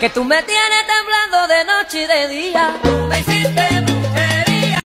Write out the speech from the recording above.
que tú me tienes temblando de noche y de día. Tú me hiciste